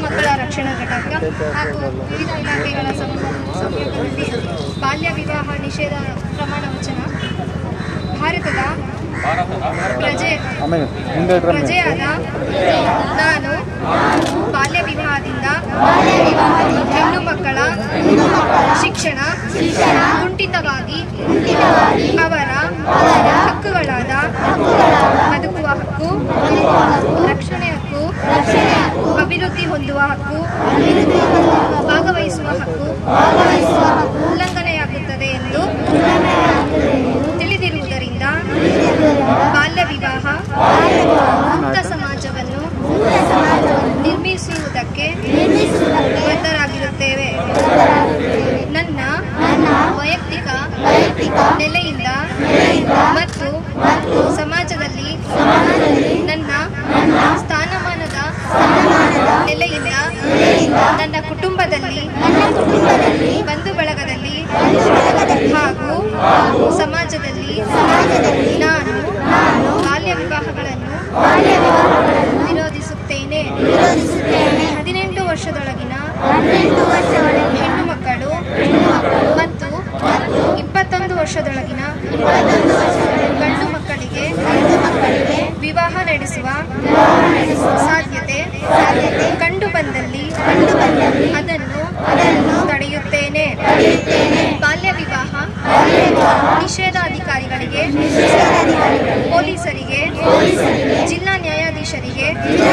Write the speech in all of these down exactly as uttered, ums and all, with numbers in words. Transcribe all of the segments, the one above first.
ಮಕ್ಕಳ ರಕ್ಷಣಾ ಘಟಕ ಹಾಗೂ ವಿವಿಧ ಇಲಾಖೆಗಳ ಸಹಯೋಗದಲ್ಲಿ ಬಾಲ್ಯ ವಿವಾಹ ನಿಷೇಧ ಪ್ರಮಾಣ ವಚನ ಭಾರತದ ಪ್ರಜೆ ಪ್ರಜೆಯಾದ ನಾನು ಬಾಲ್ಯ ವಿವಾಹದಿಂದ ಹೆಣ್ಣು ಮಕ್ಕಳ ಶಿಕ್ಷಣ ಕುಂಠಿತವಾಗಿ ಅವರ ಹಕ್ಕುಗಳಾದ ಬದುಕುವ ಹಕ್ಕು, ರಕ್ಷಣೆ ಹಕ್ಕು, ಅಭಿವೃದ್ಧಿ ಹೊಂದುವ ಹಕ್ಕು, ಭಾಗವಹಿಸುವ ಹಕ್ಕು ಉಲ್ಲಂಘನೆಯಾಗುತ್ತದೆ ಎಂದು ತಿಳಿದಿರುವುದರಿಂದ ಬಾಲ್ಯ ವಿವಾಹ ಮುಕ್ತ ಸಮಾಜವನ್ನು ನಿರ್ಮಿಸುವುದಕ್ಕೆ ಬದ್ಧರಾಗಿರುತ್ತೇವೆ. ನನ್ನ ವೈಯಕ್ತಿಕ ನೆಲೆಯಿಂದ ಮತ್ತು ಸಮಾಜದಲ್ಲಿ ನನ್ನ ಸ್ಥಾನಮಾನದ ನೆಲೆಯಿಂದ ನನ್ನ ಕುಟುಂಬದಲ್ಲಿ, ಬಂಧು ಬಳಗದಲ್ಲಿ ಹಾಗೂ ಸಮಾಜದಲ್ಲಿ ನಾನು ಬಾಲ್ಯ ವಿವಾಹಗಳನ್ನು ವಿರೋಧಿಸುತ್ತೇನೆ. ಹದಿನೆಂಟು ವರ್ಷದೊಳಗಿನ ಹೆಣ್ಣು ಮಕ್ಕಳು ಮತ್ತು ಇಪ್ಪತ್ತೊಂದು ವರ್ಷದೊಳಗಿನ ಗಂಡು ಮಕ್ಕಳಿಗೆ ವಿವಾಹ ನಡೆಸುವ ಸಾಧ್ಯತೆ ಕಂಡು ಬಂದಲ್ಲಿ ಅದನ್ನು ತಡೆಯುತ್ತೇನೆ. ಬಾಲ್ಯ ವಿವಾಹ ನಿಷೇಧಾಧಿಕಾರಿಗಳಿಗೆ, ಪೊಲೀಸರಿಗೆ, ಜಿಲ್ಲಾ ನ್ಯಾಯಾಧೀಶರಿಗೆ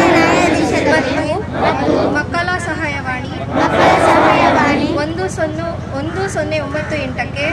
ಮತ್ತು ಮಕ್ಕಳ ಸಹಾಯವಾಣಿ ಒಂದು ಸೊನ್ನೆ ಒಂದು ಸೊನ್ನೆ ಒಂಬತ್ತು ಎಂಟಕ್ಕೆ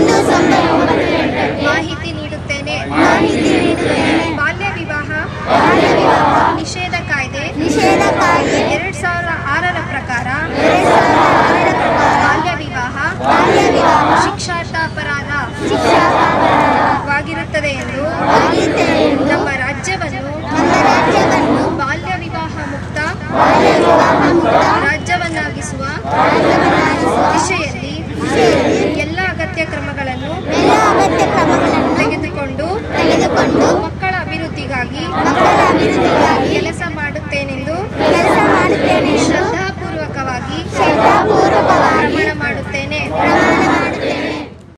ಮಾಹಿತಿ ನೀಡುತ್ತೇನೆ. ಬಾಲ್ಯ ವಿವಾಹ ನಿಷೇಧ ಕಾಯ್ದೆ ಎರಡ್ ಸಾವಿರದ ಆರರ ಪ್ರಕಾರ ಬಾಲ್ಯ ವಿವಾಹ ಶಿಕ್ಷಾರ್ಹ ಅಪರಾಧವಾಗಿರುತ್ತದೆ ಎಂದು ನಮ್ಮ ರಾಜ್ಯವನ್ನು ಬಾಲ್ಯ ವಿವಾಹ ಮುಕ್ತ ರಾಜ್ಯವನ್ನಾಗಿಸುವ ದಿಶೆಯಲ್ಲಿ ಎಲ್ಲ ಅಗತ್ಯ ಕ್ರಮಗಳನ್ನು ತೆಗೆದುಕೊಂಡು ಮಕ್ಕಳ ಅಭಿವೃದ್ಧಿಗಾಗಿ ಕೆಲಸ ಮಾಡುತ್ತೇನೆಂದು